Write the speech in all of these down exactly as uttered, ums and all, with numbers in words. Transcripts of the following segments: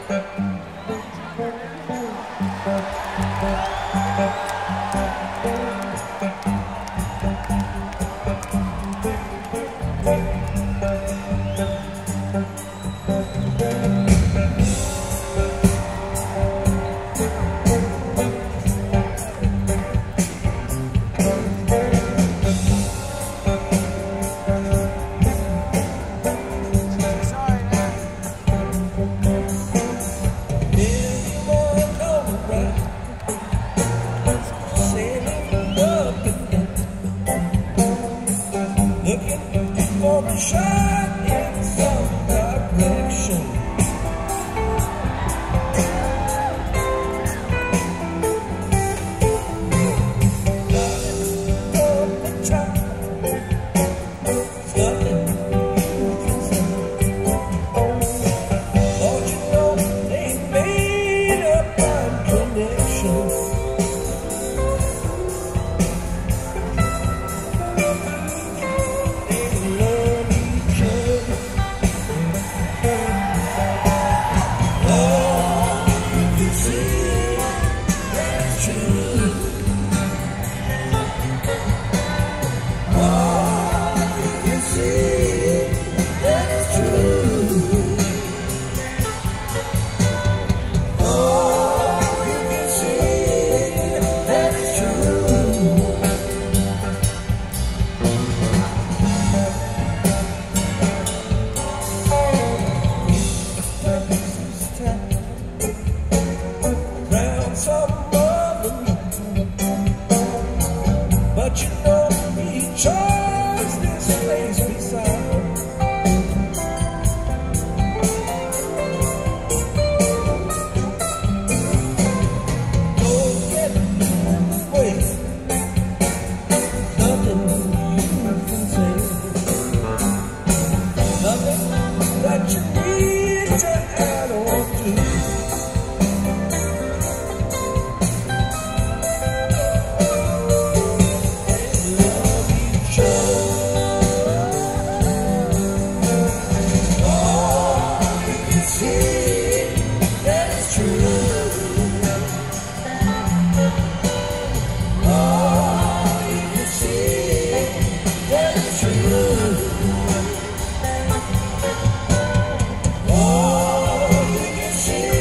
See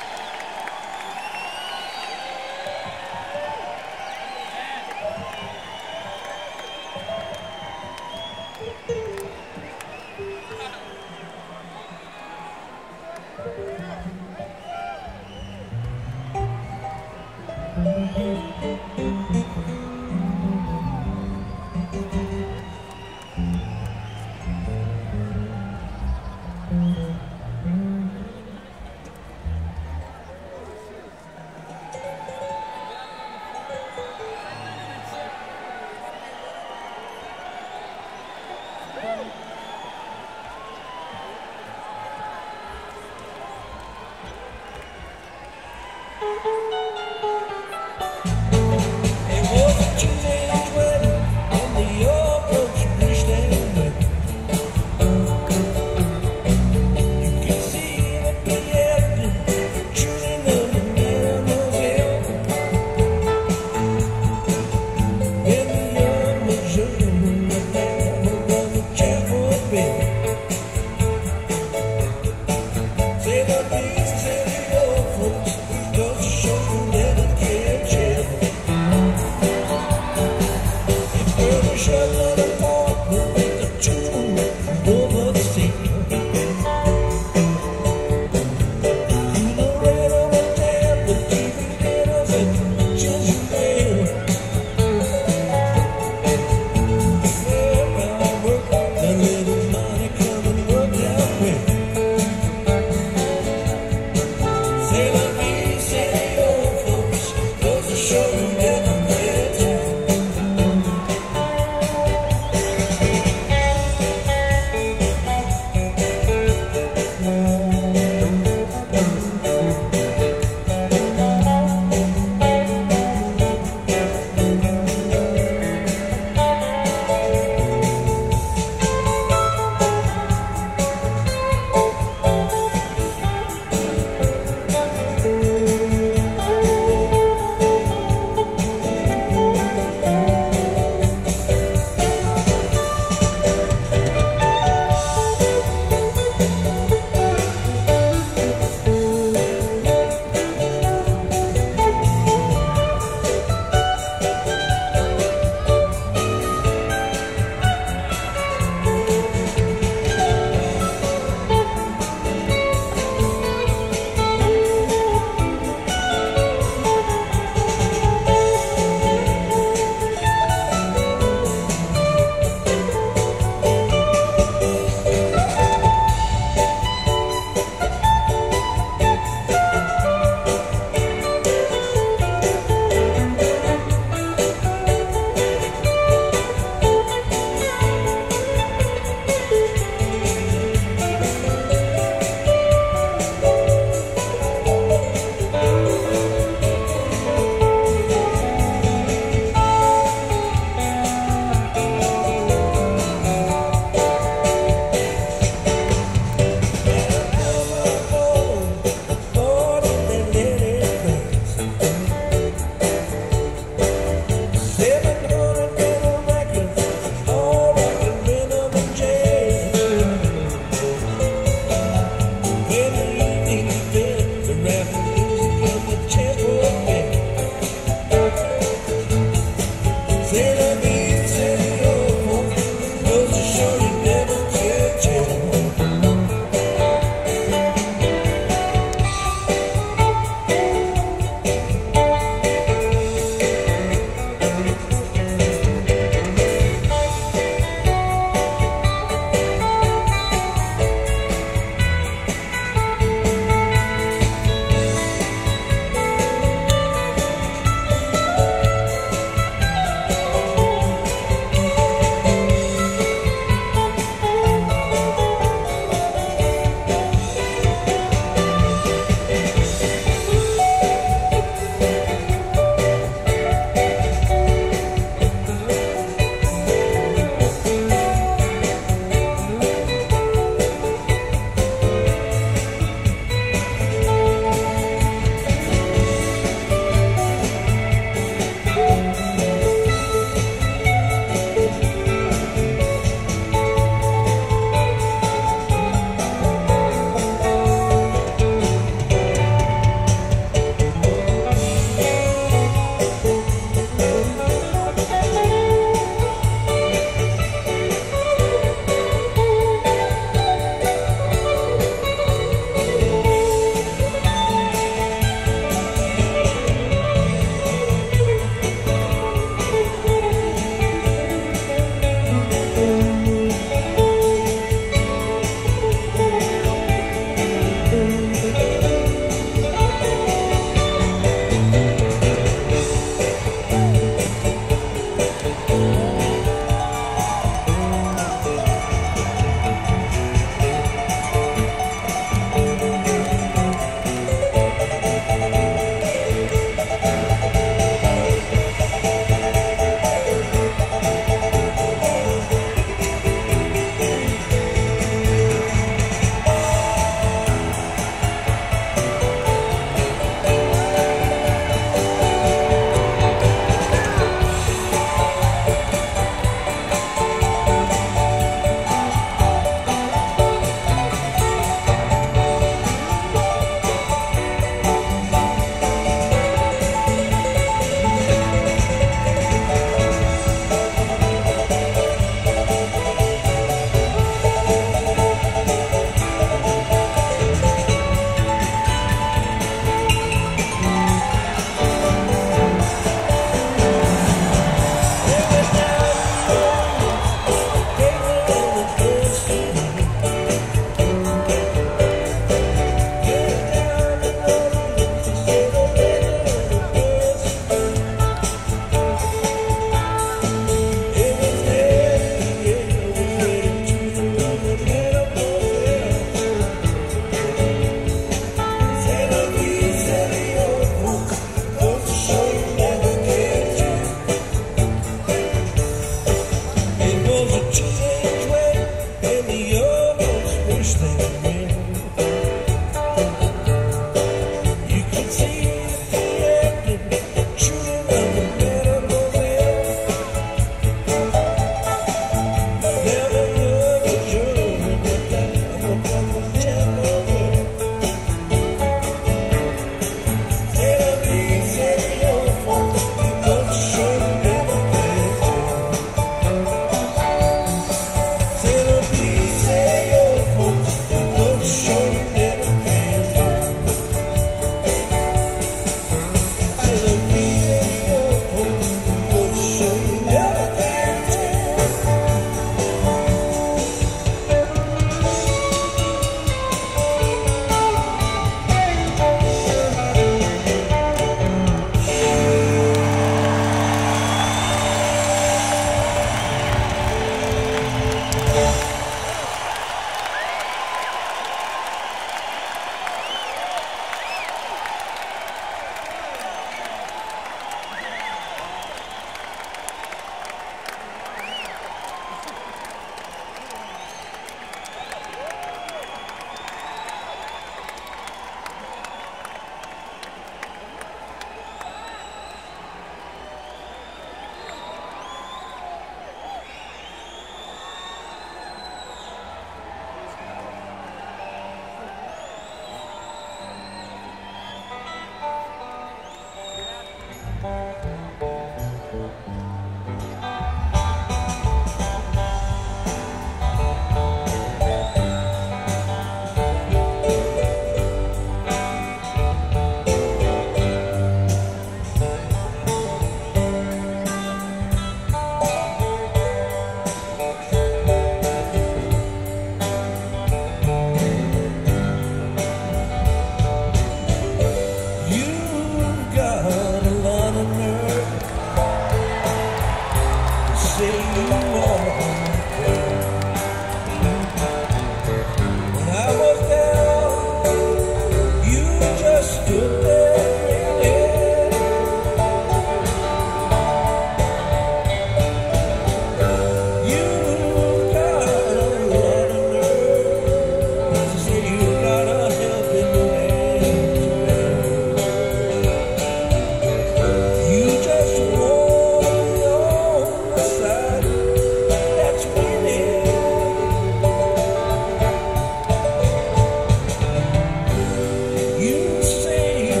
You say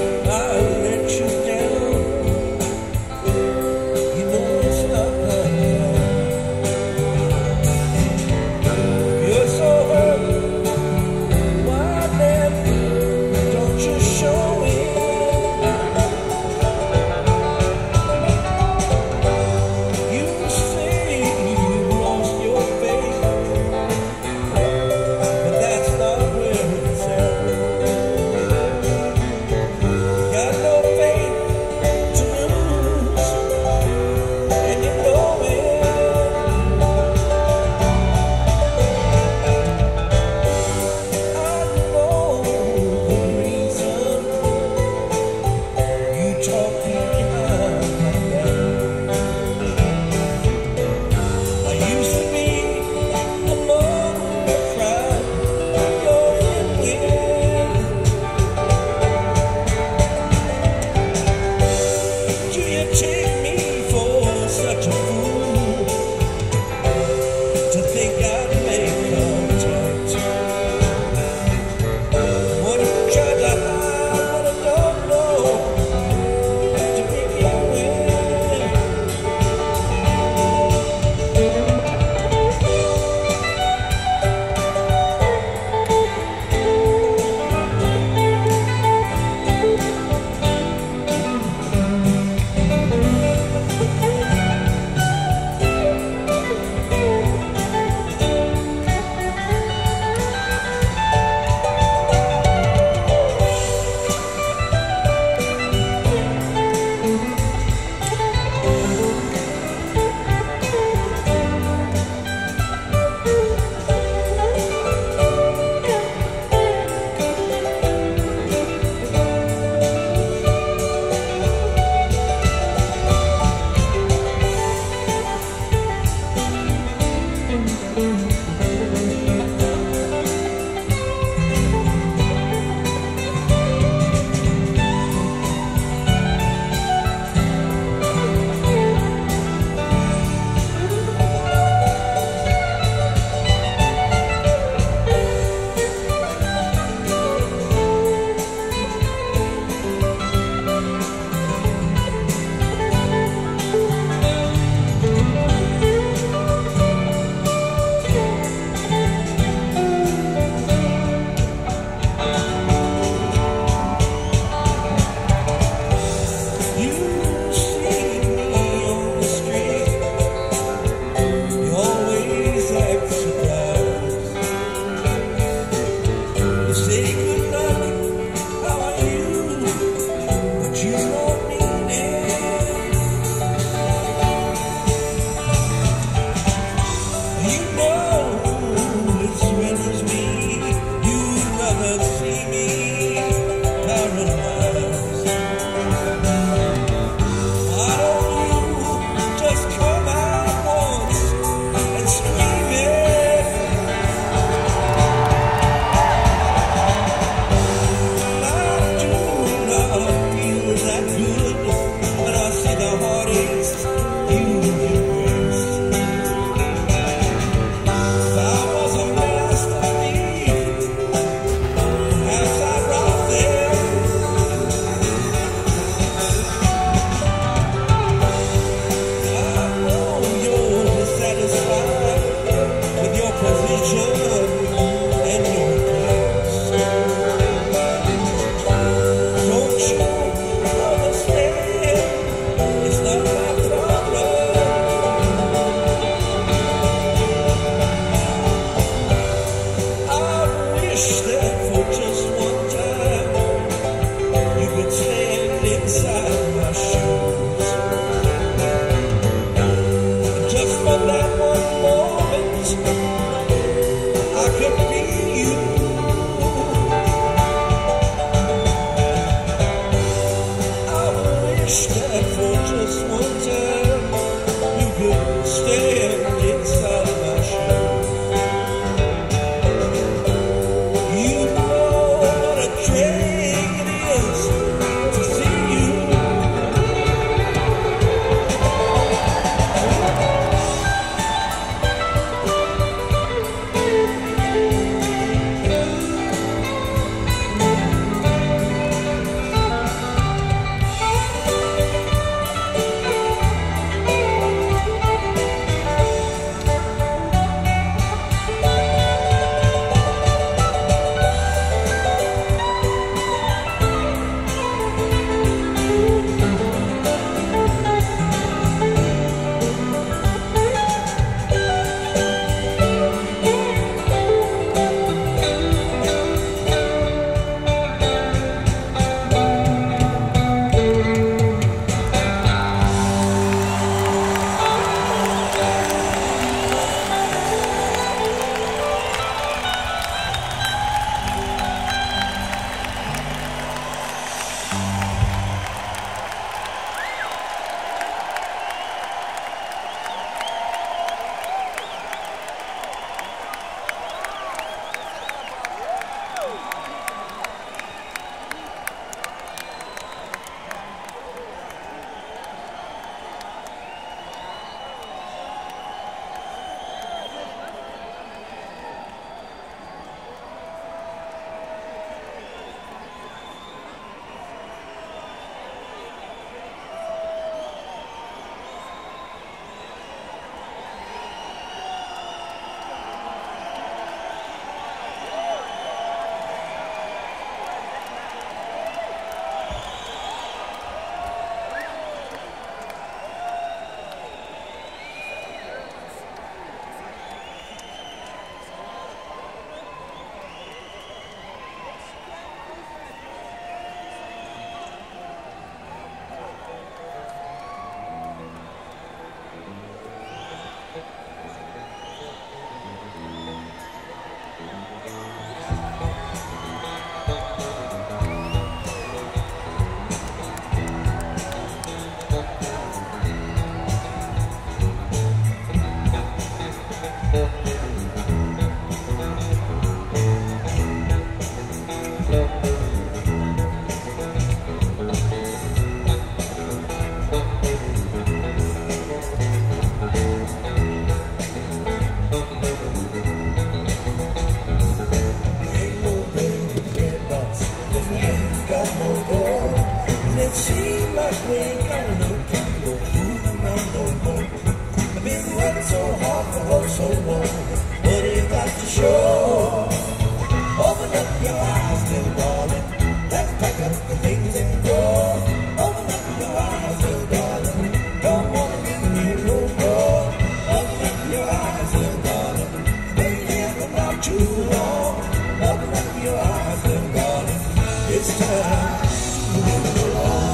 it seems like we ain't got enough time to go fooling around no more. I've been working so hard for oh so long. What do you got to show? Open up your eyes, little darling. Let's pack up the things and go. Open up your eyes, little darling. Don't wanna be here no more. Open up your eyes, little darling. Been here for not too long. Open up your eyes, little darling. It's time to move along.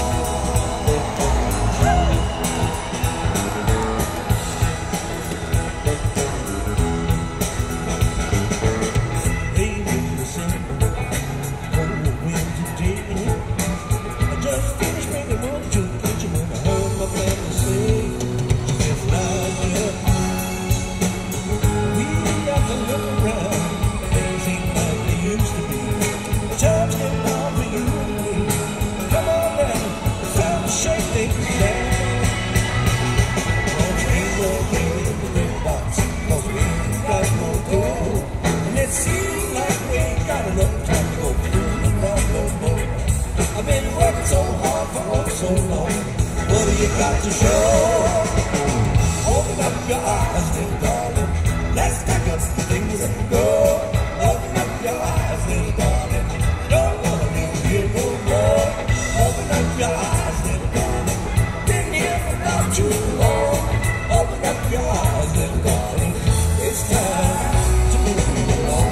Baby, listen, oh, when today I just finished making money to the kitchen when I heard my family say, just like it. We got to look around, things ain't like they used to be. The time's getting hard for you and me. Come on now, it's time to shake things down. Well, ain't no game in the Breadbox, 'cause we ain't got no dough. And it seems like we ain't got enough time to go fooling around no more. I've been working so hard for oh so long. What do you got to show? Open up your eyes, little darling. Let's pack up the things and go. Open up your eyes, little darling. Don't wanna be here no more. Open up your eyes, little darling. Been here for not too long. Open up your eyes, little darling. It's time to move along.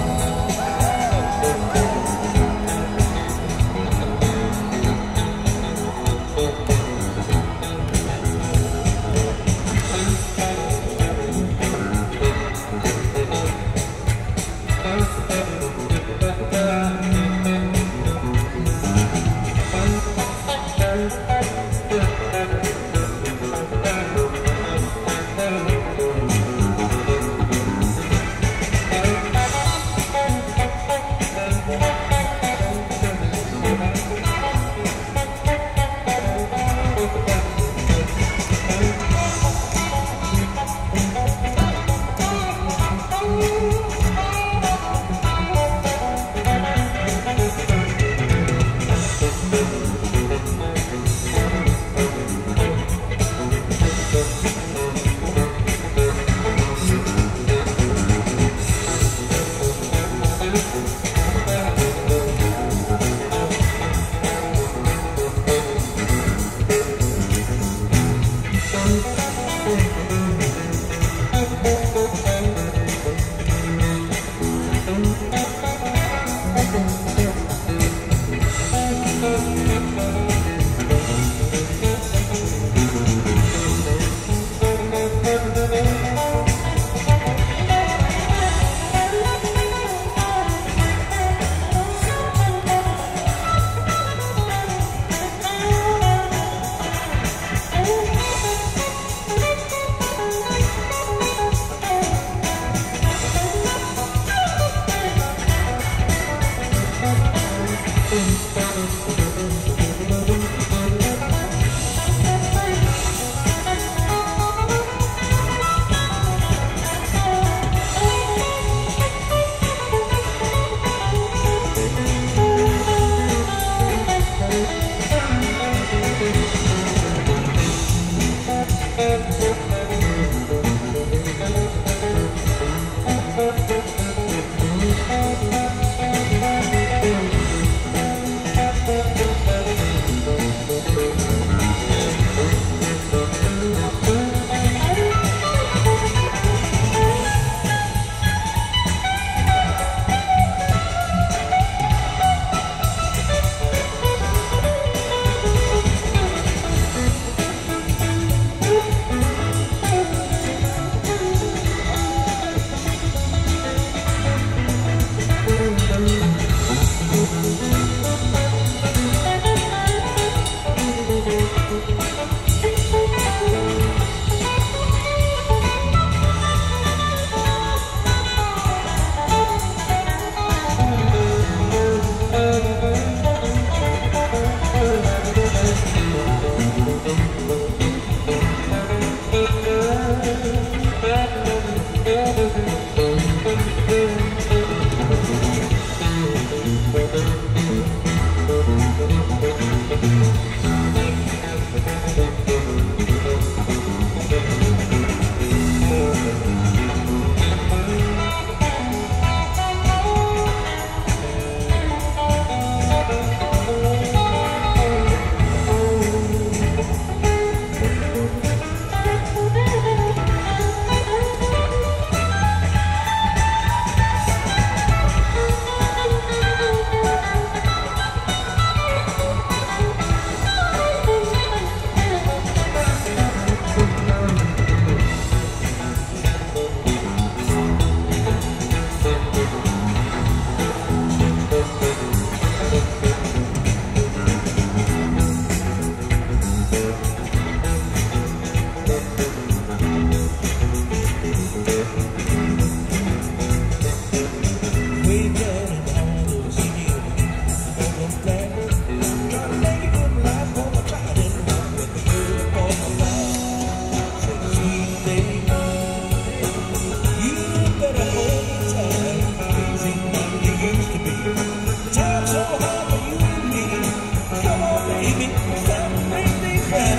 baby, stop making me cry.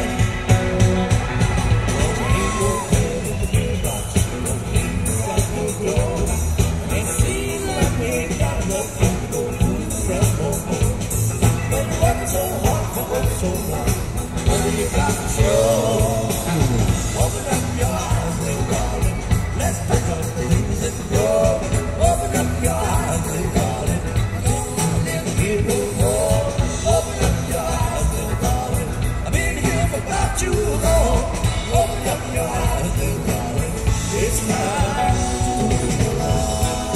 Oh, ain't no bed in the big box, no ain't got no door. It seems like we ain't got enough time to go fool around no more. But working so hard for us so long, what do you got to show? Open up your eyes, little darling. Let's pick up the things that grow. Open up your eyes, little darling. Never hear no more. Open up your eyes, little darling. I've been here for about too long. Open up your eyes, little darling. It's time to move along.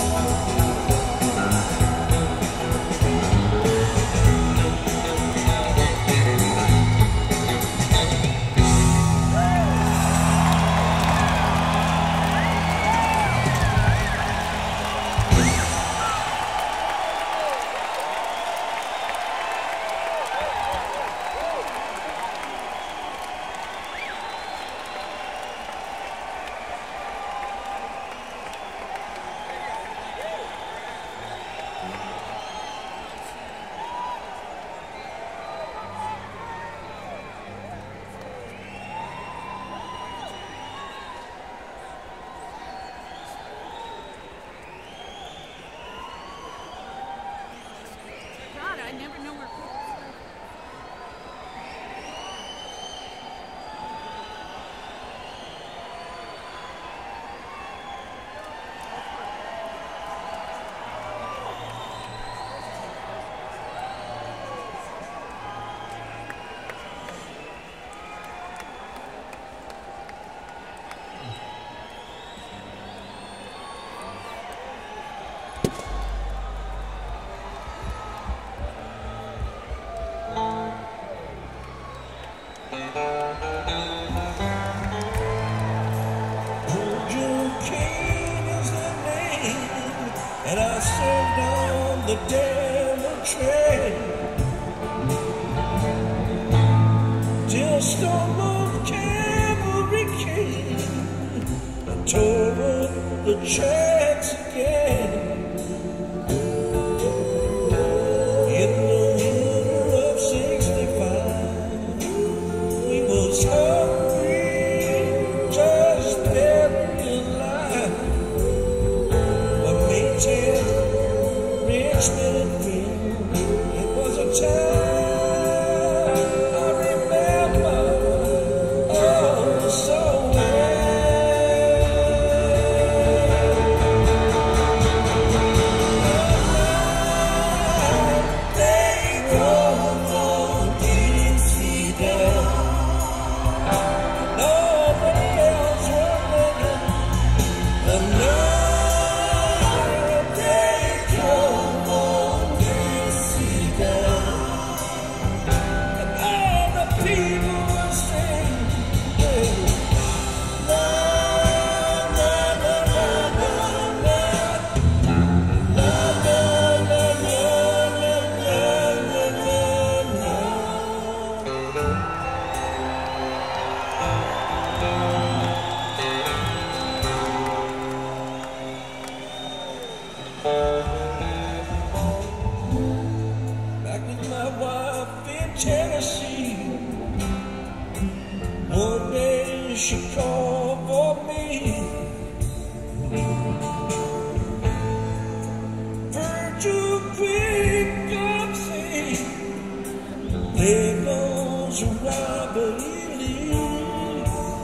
And I served on the devil train till storm of cavalry came and tore up the tracks again. In the winter of sixty-five, we was hungry, just barely alive. But maintain Richmond Green, it was a time I remember oh so well. They drove on Dixie down, nobody else was looking. The night they drove on Dixie down, and all the people were singing, la la la la la la, la la la la la la la la. Back with my wife in Tennessee, one day she called for me. Virgil quick come see, there goes Robert E. Lee.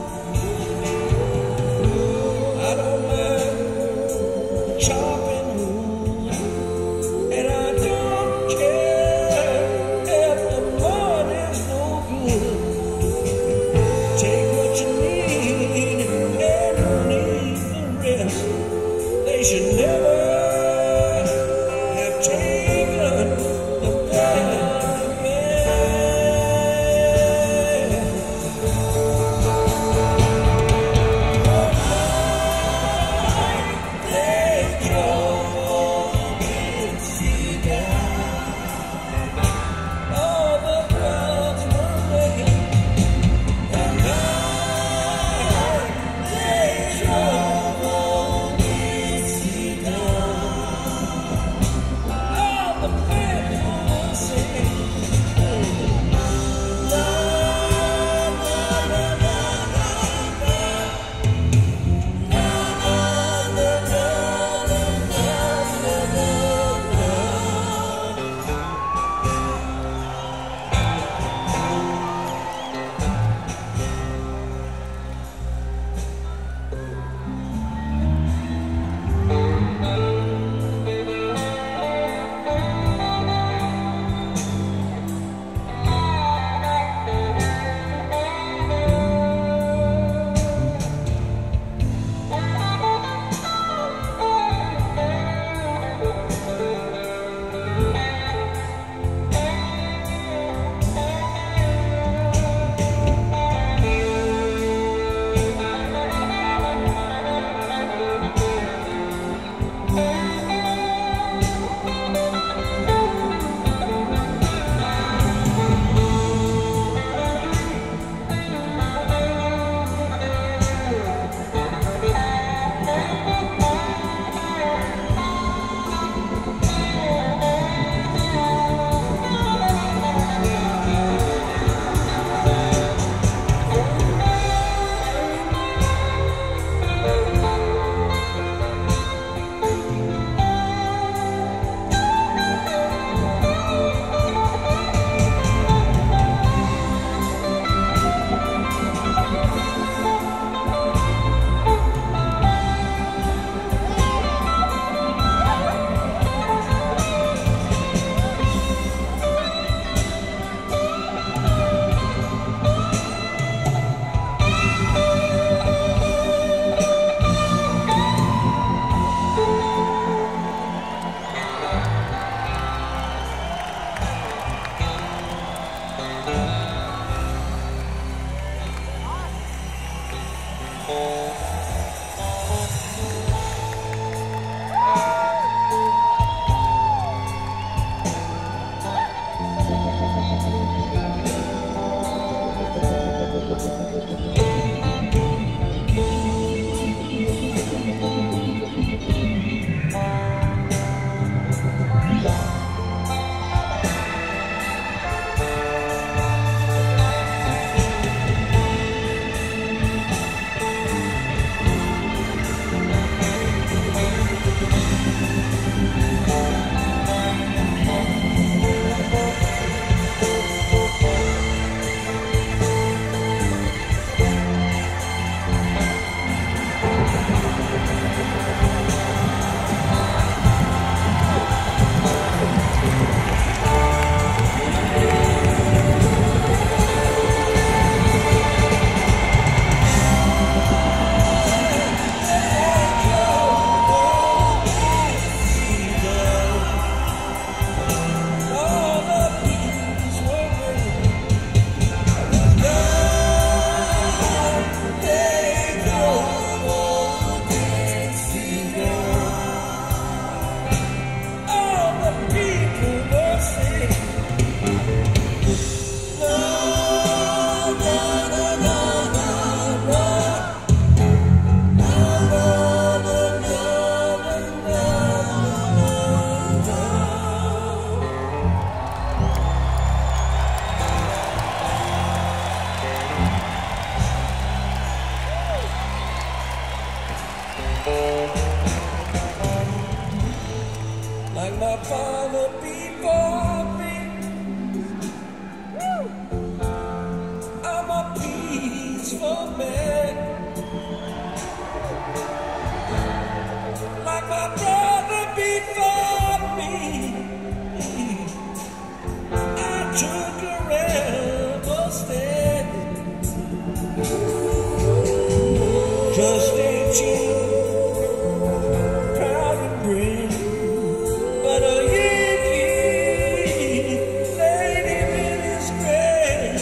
I don't mind chopping wood, and I don't care if the money's no good. Take what you need and leave the rest. They should never have taken the bad man. I'm a peaceful man, like my brother before me. I took a rebel stand, just eighteen, proud and brave, but a Yankee lady in his grave.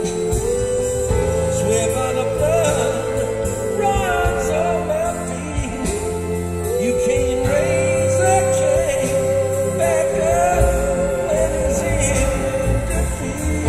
Swear by the blood runs on my feet. You can't raise a king back up when he's in defeat.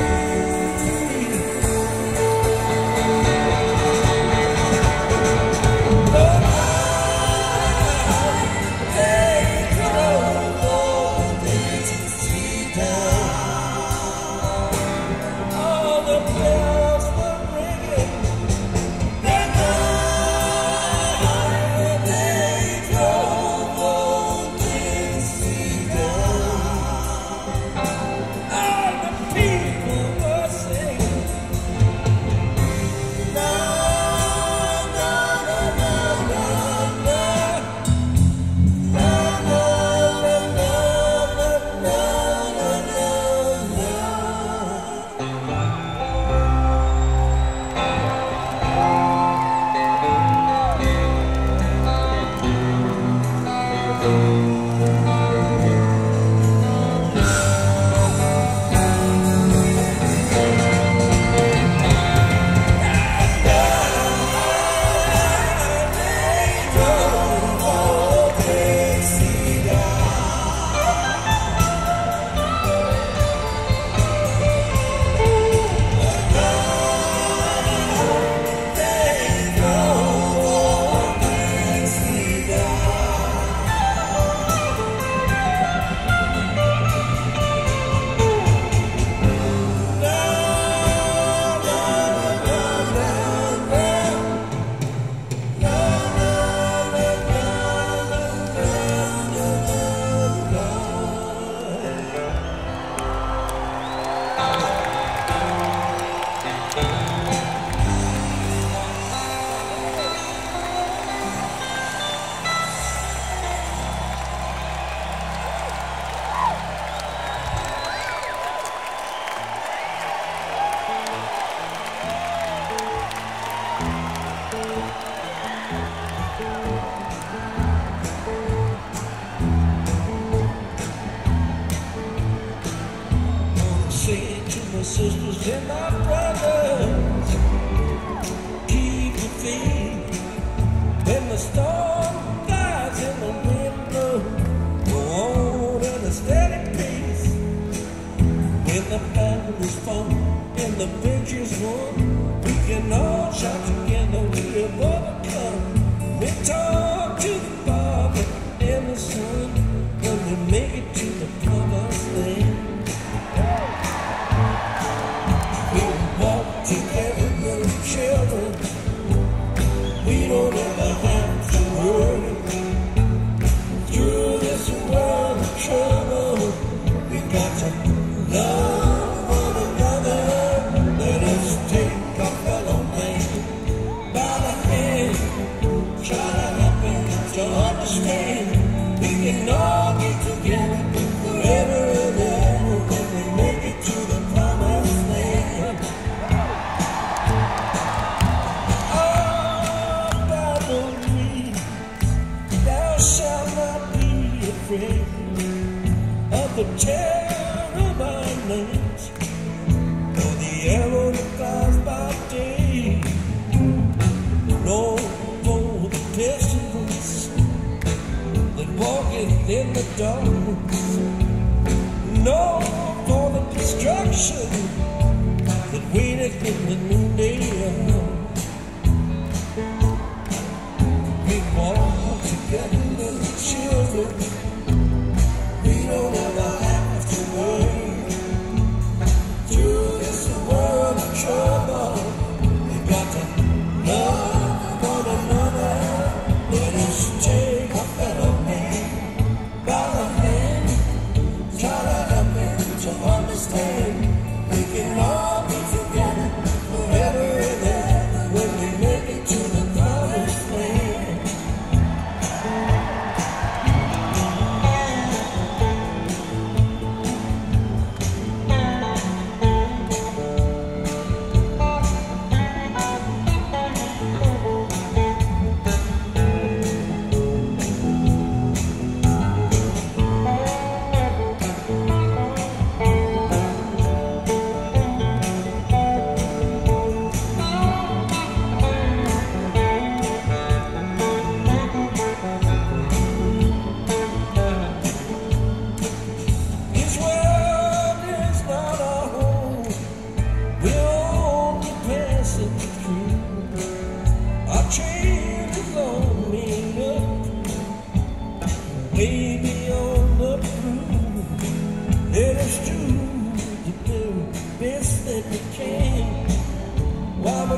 Sisters and my brothers, keep the faith. When the storm flies and the wind blows, go on at a steady pace. When the battle is fought and the victory's won, we can all shout together, we have overcome. We talk to the Father and the Son when we make it to the promised land. Together, little children, we don't ever have to worry. Through this world of trouble, we got to love one another. Let us take our fellow man by the hand, try to help him to understand. We can all get together.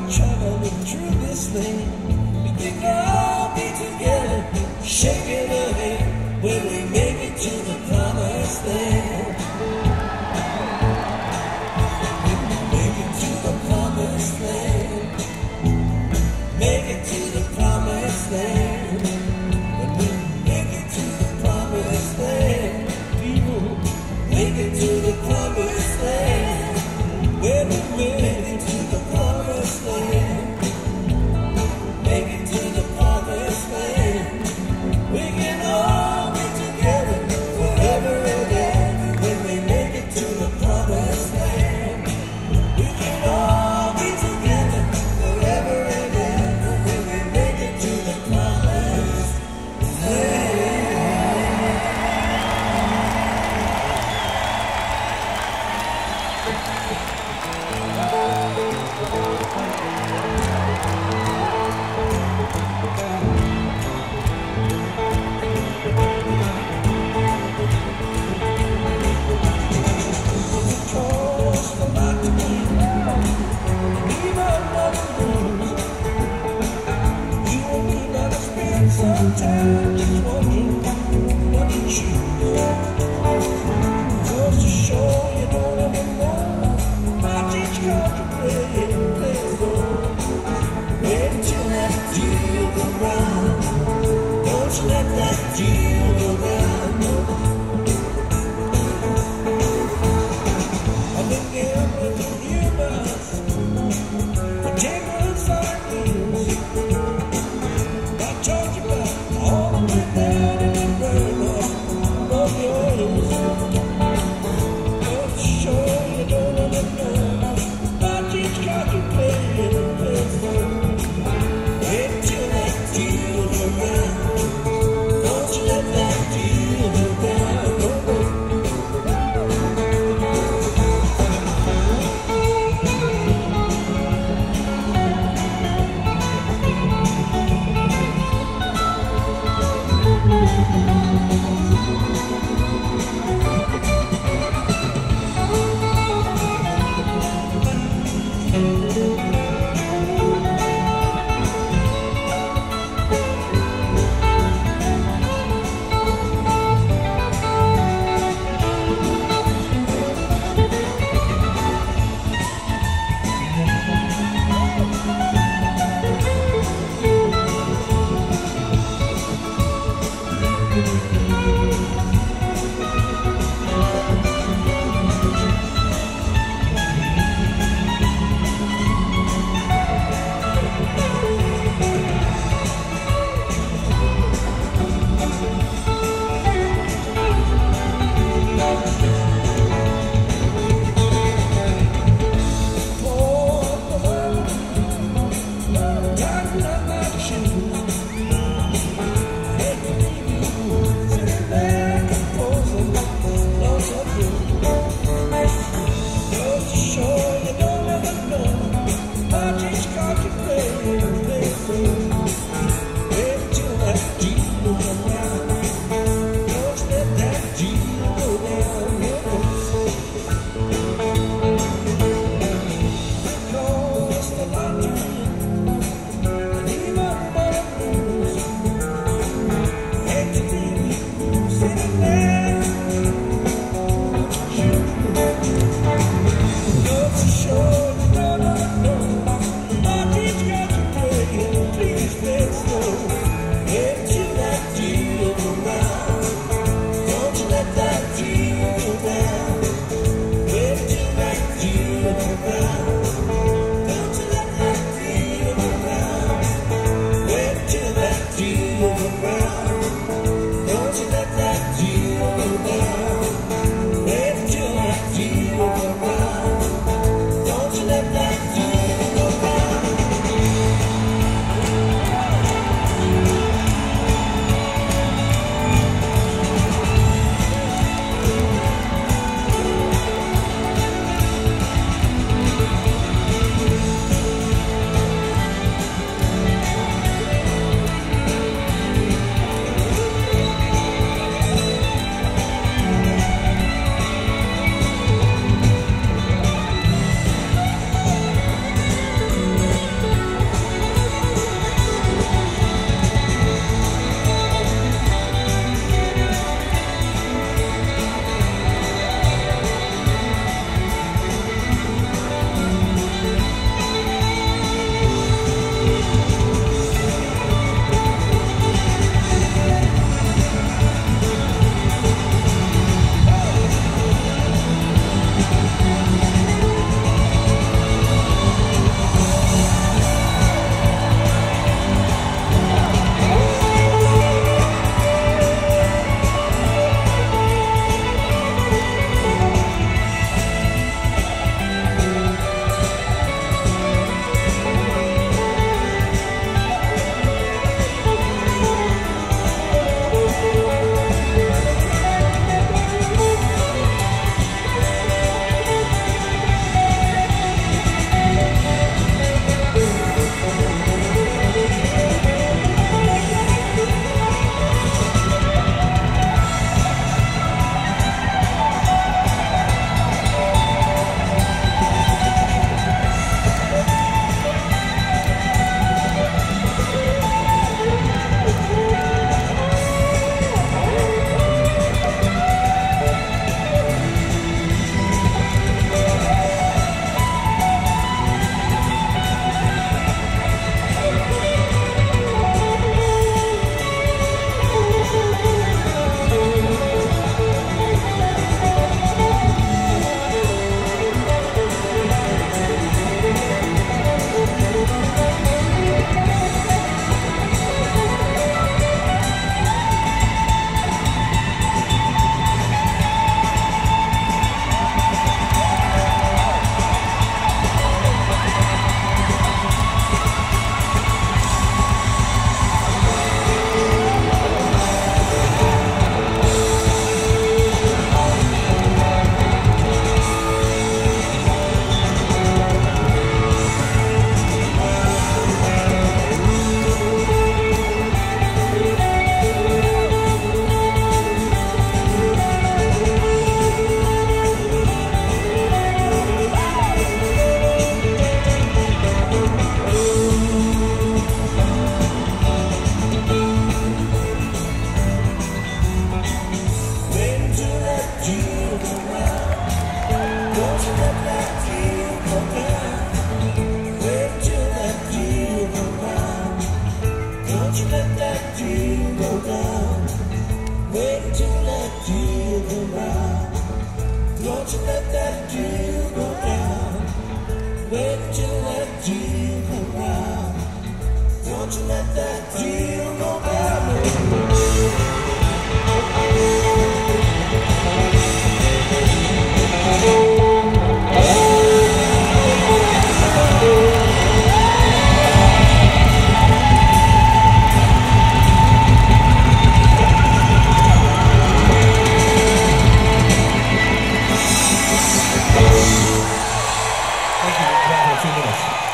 traveling through this thing. We think I'll be together, shaking our head when we make it to the promised land. When we make it to the promised land, make it to the promised land. When we make it to the promised land, people, make it to the promised land. When we make it to the promised land, make it to the promised land. We can all be together forever again. When we make it to the promised land, we can all be together forever again. When we make it to the promised land. let you let dream around. Don't you let that dream go by. Thank you. Two minutes.